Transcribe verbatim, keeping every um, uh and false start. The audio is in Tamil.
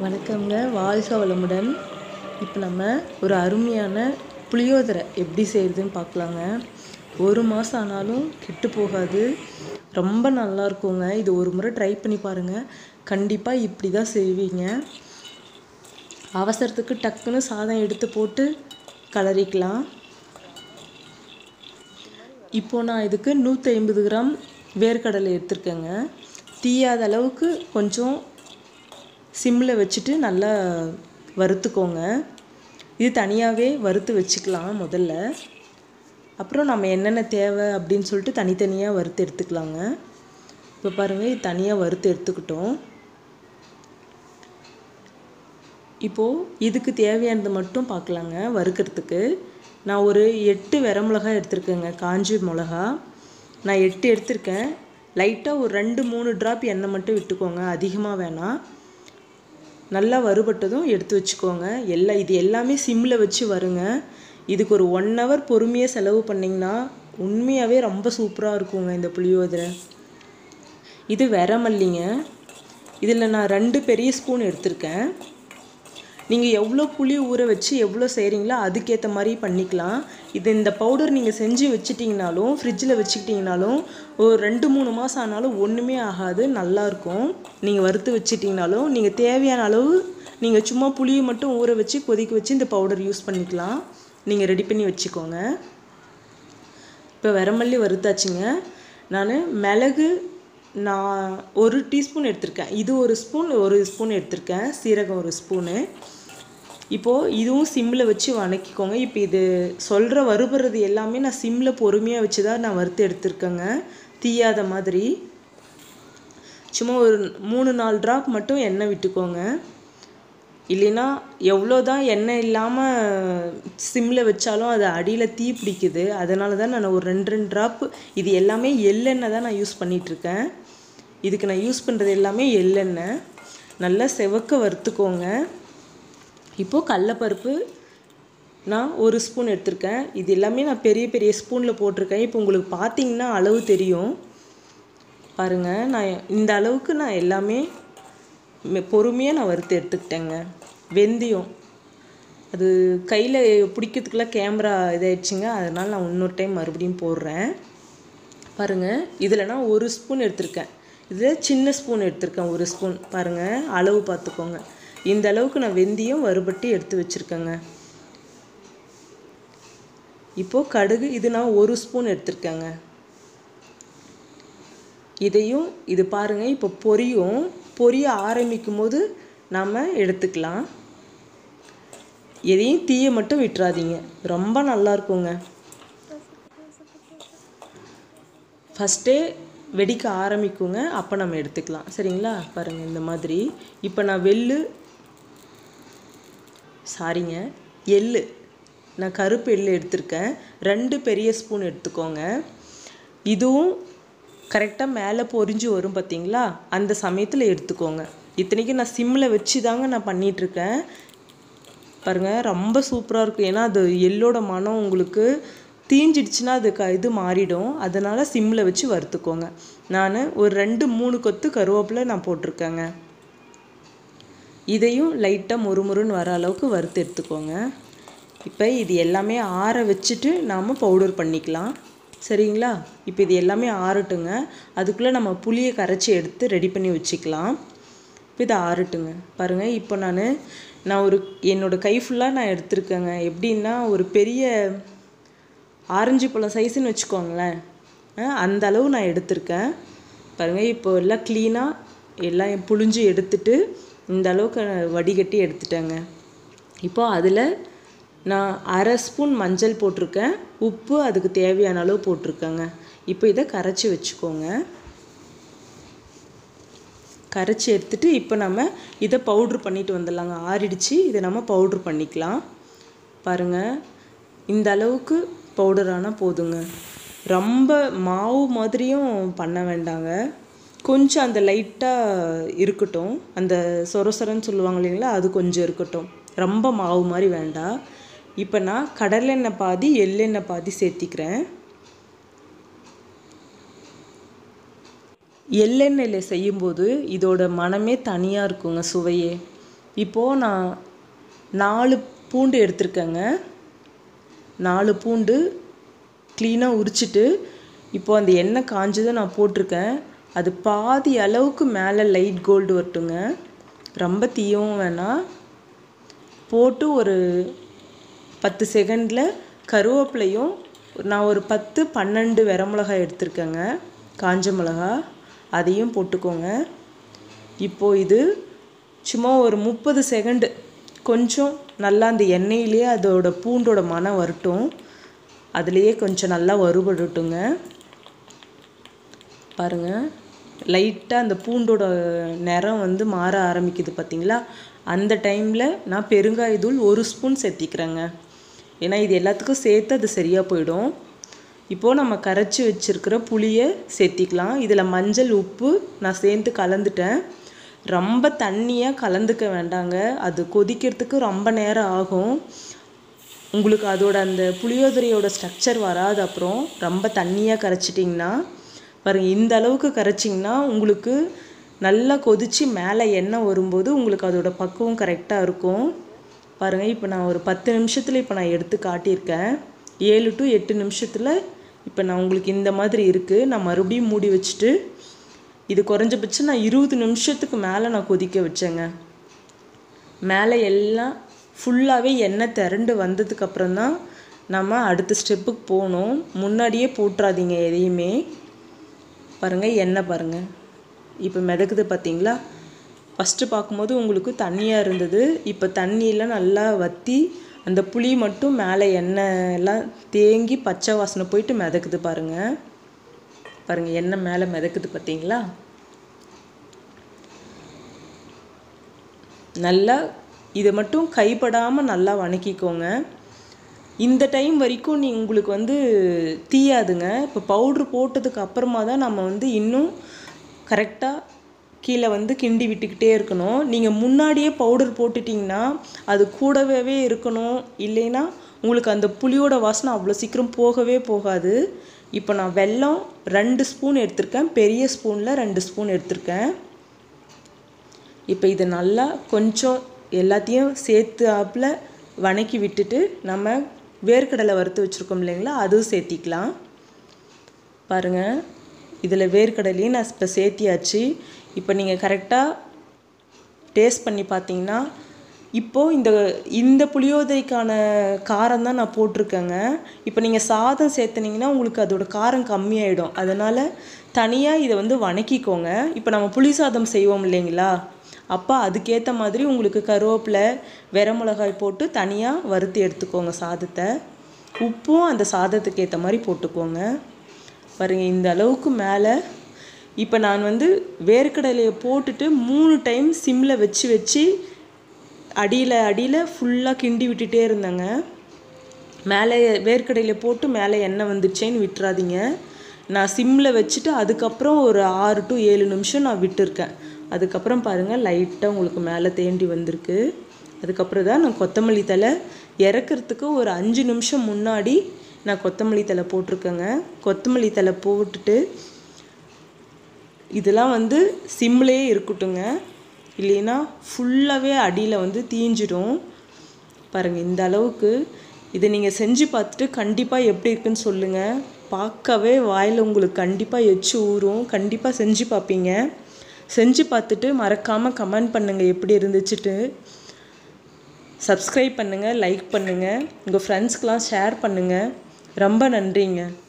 வணக்கம்ங்க. வாழ்க வளமுடன். இப்போ நம்ம ஒரு அருமையான புளியோதரை எப்படி செய்கிறதுன்னு பார்க்கலாங்க. ஒரு மாதம் ஆனாலும் கெட்டு போகாது, ரொம்ப நல்லா இருக்குங்க. இது ஒரு முறை ட்ரை பண்ணி பாருங்கள், கண்டிப்பாக இப்படி தான் செய்வீங்க. அவசரத்துக்கு டக்குன்னு சாதம் எடுத்து போட்டு கலரிக்கலாம். இப்போது நான் இதுக்கு நூற்றி ஐம்பது கிராம் வேர்க்கடலை எடுத்துருக்கேங்க. தீயாத அளவுக்கு கொஞ்சம் சிம்மில் வச்சுட்டு நல்லா வறுத்துக்கோங்க. இது தனியாகவே வறுத்து வச்சுக்கலாம் முதல்ல. அப்புறம் நம்ம என்னென்ன தேவை அப்படின்னு சொல்லிட்டு தனித்தனியாக வறுத்து எடுத்துக்கலாங்க. இப்போ பாருங்கள், இது தனியாக வறுத்து எடுத்துக்கிட்டோம். இப்போது இதுக்கு தேவையானது மட்டும் பார்க்கலாங்க. வறுக்கிறதுக்கு நான் ஒரு எட்டு வரமிளகா எடுத்துருக்கேங்க. காஞ்சி மிளகா நான் எட்டு எடுத்திருக்கேன். லைட்டாக ஒரு ரெண்டு மூணு ட்ராப் எண்ணெய் மட்டும் விட்டுக்கோங்க, அதிகமாக வேணாம். நல்லா வறுபட்டதும் எடுத்து வச்சுக்கோங்க. எல்லாம் இது எல்லாமே சிம்மில் வச்சு வருங்க. இதுக்கு ஒரு ஒன் ஹவர் பொறுமையாக செலவு பண்ணிங்கன்னா உண்மையாகவே ரொம்ப சூப்பராக இருக்குங்க இந்த புளியோதரை. இது வரமல்லிங்க. இதில் நான் ரெண்டு பெரிய ஸ்பூன் எடுத்திருக்கேன். நீங்கள் எவ்வளோ புளி ஊற வச்சு எவ்வளோ செய்கிறீங்களோ அதுக்கேற்ற மாதிரி பண்ணிக்கலாம். இது இந்த பவுடர் நீங்கள் செஞ்சு வச்சுட்டிங்கனாலும் ஃப்ரிட்ஜில் வச்சுக்கிட்டிங்கனாலும் ஒரு ரெண்டு மூணு மாதம் ஆனாலும் ஒன்றுமே ஆகாது, நல்லாயிருக்கும். நீங்கள் வறுத்து வச்சுட்டிங்கனாலும் நீங்கள் தேவையான அளவு நீங்கள் சும்மா புளியை மட்டும் ஊற வச்சு கொதிக்க வச்சு இந்த பவுடர் யூஸ் பண்ணிக்கலாம். நீங்கள் ரெடி பண்ணி வச்சுக்கோங்க. இப்போ வரமல்லி வறுத்தாச்சுங்க. நான் மிளகு நான் ஒரு டீஸ்பூன் எடுத்திருக்கேன். இது ஒரு ஸ்பூன் ஒரு ஸ்பூன் எடுத்திருக்கேன். சீரகம் ஒரு ஸ்பூனு. இப்போது இதுவும் சிம்மில் வச்சு வணக்கிக்கோங்க. இப்போ இது சொல்கிற வறுபடுறது எல்லாமே நான் சிம்மில் பொறுமையாக வச்சு தான் நான் வறுத்து எடுத்திருக்கேங்க, தீயாத மாதிரி. சும்மா ஒரு மூணு நாலு ட்ராப் மட்டும் எண்ணெய் விட்டுக்கோங்க. இல்லைன்னா எவ்வளோ தான் எண்ணெய் இல்லாமல் சிம்மில் வச்சாலும் அது அடியில் தீ பிடிக்குது. அதனால தான் நான் ஒரு ரெண்டு ரெண்டு ட்ராப்பு. இது எல்லாமே எள்ளெண்ணெய் தான் நான் யூஸ் பண்ணிகிட்ருக்கேன். இதுக்கு நான் யூஸ் பண்ணுறது எல்லாமே எள்ளெண்ணெய். நல்லா செவக்க வறுத்துக்கோங்க. இப்போது கடலப்பருப்பு நான் ஒரு ஸ்பூன் எடுத்திருக்கேன். இது எல்லாமே நான் பெரிய பெரிய ஸ்பூனில் போட்டிருக்கேன். இப்போ உங்களுக்கு பார்த்தீங்கன்னா அளவு தெரியும் பாருங்கள். நான் இந்த அளவுக்கு நான் எல்லாமே பொறுமையாக நான் வறுத்து எடுத்துக்கிட்டேங்க. வெந்தயம் அது கையில் பிடிக்கிறதுக்குலாம் கேமரா இதாகிடுச்சிங்க, அதனால் நான் இன்னொரு டைம் மறுபடியும் போடுறேன் பாருங்கள். இதில் நான் ஒரு ஸ்பூன் எடுத்திருக்கேன். இதில் சின்ன ஸ்பூன் எடுத்திருக்கேன், ஒரு ஸ்பூன். பாருங்கள், அளவு பார்த்துக்கோங்க. இந்த அளவுக்கு நான் வெந்தயம் வறுபட்டு எடுத்து வச்சுருக்கேங்க. இப்போது கடுகு இது நான் ஒரு ஸ்பூன் எடுத்திருக்கேங்க. இதையும் இது பாருங்கள், இப்போ பொரியும். பொரிய ஆரம்பிக்கும் போது நாம் எடுத்துக்கலாம். எதையும் தீயை மட்டும் விட்டுறாதீங்க, ரொம்ப நல்லா இருக்குங்க. ஃபஸ்ட்டே வெடிக்க ஆரம்பிக்குங்க, அப்போ நம்ம எடுத்துக்கலாம், சரிங்களா? பாருங்கள் இந்த மாதிரி. இப்போ நான் வெள்ளு சாரிங்க எள்ளு நான் கருப்பு எள்ளு எடுத்திருக்கேன். ரெண்டு பெரிய ஸ்பூன் எடுத்துக்கோங்க. இதுவும் கரெக்டாக மேலே பொரிஞ்சு வரும் பார்த்தீங்களா, அந்த சமயத்தில் எடுத்துக்கோங்க. இத்தனைக்கும் நான் சிம்மில் வச்சு தாங்க நான் பண்ணிகிட்ருக்கேன். பாருங்கள், ரொம்ப சூப்பராக இருக்கும். ஏன்னா அது எள்ளோட மனம் உங்களுக்கு தீஞ்சிடுச்சுன்னா அது க இது மாறிடும். அதனால் சிம்மில் வச்சு வறுத்துக்கோங்க. நான் ஒரு ரெண்டு மூணு கொத்து கருவேப்பிலை நான் போட்டிருக்கேங்க. இதையும் லைட்டாக முறுமுறுன்னு வர அளவுக்கு வறுத்து எடுத்துக்கோங்க. இப்போ இது எல்லாமே ஆற வச்சுட்டு நாம் பவுடர் பண்ணிக்கலாம், சரிங்களா? இப்போ இது எல்லாமே ஆறட்டுங்க. அதுக்குள்ளே நம்ம புளியை கரைச்சி எடுத்து ரெடி பண்ணி வச்சுக்கலாம். இப்போ இதை ஆறட்டுங்க. பாருங்கள், இப்போ நான் நான் ஒரு என்னோடய கை ஃபுல்லாக நான் எடுத்துருக்கேங்க. எப்படின்னா ஒரு பெரிய ஆரஞ்சு பழம் சைஸுன்னு வச்சுக்கோங்களேன், அந்த அளவு நான் எடுத்திருக்கேன். பாருங்கள், இப்போ எல்லாம் க்ளீனாக எல்லாம் புழிஞ்சு எடுத்துட்டு இந்த அளவுக்கு வடிகட்டி எடுத்துட்டேங்க. இப்போது அதில் நான் அரை ஸ்பூன் மஞ்சள் போட்டிருக்கேன். உப்பு அதுக்கு தேவையான அளவு போட்டிருக்கேங்க. இப்போ இதை கரைச்சி வச்சுக்கோங்க. கரைச்சி எடுத்துகிட்டு இப்போ நம்ம இதை பவுட்ரு பண்ணிட்டு வந்துடலாங்க. ஆறிடுச்சு, இதை நம்ம பவுட்ரு பண்ணிக்கலாம். பாருங்கள், இந்த அளவுக்கு பவுடர் ஆனால் போதுங்க. ரொம்ப மாவு மாதிரியும் பண்ண வேண்டாங்க. கொஞ்சம் அந்த லைட்டாக இருக்கட்டும், அந்த சொர சொரன்னு சொல்லுவாங்க இல்லைங்களா, அது கொஞ்சம் இருக்கட்டும். ரொம்ப மாவு மாதிரி வேண்டாம். இப்போ நான் கடலெண்ணெய் பாதி எள்ளெண்ணெய் பாதி சேர்த்திக்கிறேன். எள்ளெண்ணெயில் செய்யும்போது இதோட மனமே தனியாக இருக்குங்க, சுவையே. இப்போது நான் நாலு பூண்டு எடுத்திருக்கேங்க. நாலு பூண்டு க்ளீனாக உரிச்சிட்டு இப்போது அந்த எண்ணெய் காஞ்சதை நான் போட்டிருக்கேன். அது பாதி அளவுக்கு மேலே லைட் கோல்டு வரட்டுங்க, ரொம்ப தீயவும் வேணாம். போட்டு ஒரு பத்து செகண்டில் கருவேப்பிலையும் நான் ஒரு பத்து பன்னெண்டு வரமிளகாய் எடுத்திருக்கேங்க, காஞ்ச மிளகா, அதையும் போட்டுக்கோங்க. இப்போது இது சும்மா ஒரு முப்பது செகண்டு கொஞ்சம் நல்லா அந்த எண்ணெயிலேயே அதோட பூண்டோட மனம் வரட்டும், அதுலேயே கொஞ்சம் நல்லா வறுபடட்டுங்க. பாருங்கள், லைட்டாக அந்த பூண்டோட நிறம் வந்து மாற ஆரம்பிக்குது பார்த்தீங்களா? அந்த டைமில் நான் பெருங்காயத்தூள் ஒரு ஸ்பூன் சேர்த்திக்கிறேங்க. ஏன்னா இது எல்லாத்துக்கும் சேர்த்து அது சரியாக போயிடும். இப்போது நம்ம கரைச்சி வச்சுருக்கிற புளியை சேர்த்திக்கலாம். இதில் மஞ்சள் உப்பு நான் சேர்த்து கலந்துட்டேன். ரொம்ப தண்ணியாக கலந்துக்க வேண்டாங்க, அது கொதிக்கிறதுக்கு ரொம்ப நேரம் ஆகும். உங்களுக்கு அதோட அந்த புளியோதரையோட ஸ்ட்ரக்சர் வராது. அப்புறம் ரொம்ப தண்ணியாக கரைச்சிட்டிங்கன்னா பாருங்கள், இந்த அளவுக்கு கரைச்சிங்கன்னா உங்களுக்கு நல்லா கொதித்து மேலே எண்ணெய் வரும்போது உங்களுக்கு அதோட பக்குவம் கரெக்டாக இருக்கும். பாருங்கள், இப்போ நான் ஒரு பத்து நிமிஷத்தில் இப்போ நான் எடுத்து காட்டியிருக்கேன். ஏழு டு எட்டு நிமிஷத்தில் இப்போ நான் உங்களுக்கு இந்த மாதிரி இருக்குது. நான் மறுபடியும் மூடி வச்சுட்டு இது குறைஞ்சபட்சம் நான் இருபது நிமிஷத்துக்கு மேலே நான் கொதிக்க வச்சேங்க. மேலே எல்லாம் ஃபுல்லாகவே எண்ணெய் திரண்டு வந்ததுக்கப்புறம் தான் நம்ம அடுத்த ஸ்டெப்புக்கு போகணும். முன்னாடியே போட்டுறாதீங்க எதையுமே. பாருங்கள், எண்ணெய் பாருங்கள் இப்போ மிதக்குது பார்த்தீங்களா? ஃபஸ்ட்டு பார்க்கும்போது உங்களுக்கு தண்ணியாக இருந்தது, இப்போ தண்ணியெலாம் நல்லா வற்றி அந்த புளி மட்டும் மேலே எண்ணெய் எல்லாம் தேங்கி பச்சை வாசனை போயிட்டு மிதக்குது பாருங்கள். பாருங்கள், எண்ணெய் மேலே மிதக்குது பார்த்தீங்களா? நல்லா இதை மட்டும் கைப்படாமல் நல்லா வணக்கிக்கோங்க. இந்த டைம் வரைக்கும் நீ உங்களுக்கு வந்து தீயாதுங்க. இப்போ பவுட்ரு போட்டதுக்கு அப்புறமா தான் நம்ம வந்து இன்னும் கரெக்டாக கீழே வந்து கிண்டி விட்டுக்கிட்டே இருக்கணும். நீங்கள் முன்னாடியே பவுடர் போட்டுட்டிங்கன்னா அது கூடவே இருக்கணும், இல்லைன்னா உங்களுக்கு அந்த புளியோட வாசனை அவ்வளோ சீக்கிரம் போகவே போகாது. இப்போ நான் வெல்லம் ரெண்டு ஸ்பூன் எடுத்திருக்கேன், பெரிய ஸ்பூனில் ரெண்டு ஸ்பூன் எடுத்திருக்கேன். இப்போ இதை நல்லா கொஞ்சம் எல்லாத்தையும் சேர்த்து ஆப்பில் வணக்கி விட்டுட்டு நம்ம வேர்க்கடலை வறுத்து வச்சுருக்கோம் இல்லைங்களா, அதுவும் சேர்த்திக்கலாம். பாருங்கள், இதில் வேர்க்கடலையும் நான் இப்போ சேர்த்தியாச்சு. இப்போ நீங்கள் கரெக்டாக டேஸ்ட் பண்ணி பார்த்தீங்கன்னா இப்போது இந்த இந்த புளியோதரைக்கான காரம் தான் நான் போட்டிருக்கேங்க. இப்போ நீங்கள் சாதம் சேர்த்துனீங்கன்னா உங்களுக்கு அதோட காரம் கம்மியாயிடும். அதனால் தனியாக இதை வந்து வணக்கிக்கோங்க. இப்போ நம்ம புளி சாதம் செய்வோம் இல்லைங்களா, அப்போ அதுக்கேற்ற மாதிரி உங்களுக்கு கருவேப்பிலை வரமிளகாய் போட்டு தனியாக வறுத்து எடுத்துக்கோங்க சாதத்தை. உப்பும் அந்த சாதத்துக்கு ஏற்ற மாதிரி போட்டுக்கோங்க. பாருங்கள், இந்த அளவுக்கு மேலே இப்போ நான் வந்து வேர்க்கடலையை போட்டுட்டு மூணு டைம் சிம்மில் வச்சு வச்சு அடியில் அடியில் ஃபுல்லாக கிண்டி விட்டுட்டே இருந்தேங்க. மேலே வேர்க்கடலையை போட்டு மேலே எண்ணெய் வந்துடுச்சேன்னு விட்டுறாதீங்க. நான் சிம்மில் வச்சுட்டு அதுக்கப்புறம் ஒரு ஆறு டு ஏழு நிமிஷம் நான் விட்டுருக்கேன். அதுக்கப்புறம் பாருங்கள், லைட்டாக உங்களுக்கு மேலே தேண்டி வந்திருக்கு. அதுக்கப்புறம் தான் நான் கொத்தமல்லி தழை இறக்கிறதுக்கு ஒரு அஞ்சு நிமிஷம் முன்னாடி நான் கொத்தமல்லி தழை போட்டிருக்கேங்க. கொத்தமல்லி தழை போட்டுட்டு இதெல்லாம் வந்து சிம்லேயே இருக்கட்டுங்க, இல்லைன்னா ஃபுல்லாகவே அடியில் வந்து தீஞ்சிடும். பாருங்கள், இந்த அளவுக்கு இதை நீங்கள் செஞ்சு பார்த்துட்டு கண்டிப்பாக எப்படி இருக்குன்னு சொல்லுங்கள். பார்க்கவே வாயில் உங்களுக்கு கண்டிப்பாக எச்சு ஊறும். கண்டிப்பாக செஞ்சு பார்ப்பீங்க. செஞ்சு பார்த்துட்டு மறக்காமல் கமெண்ட் பண்ணுங்கள் எப்படி இருந்துச்சுட்டு. சப்ஸ்கிரைப் பண்ணுங்கள், லைக் பண்ணுங்கள், உங்கள் ஃப்ரெண்ட்ஸ்க்கெலாம் ஷேர் பண்ணுங்கள். ரொம்ப நன்றிங்க.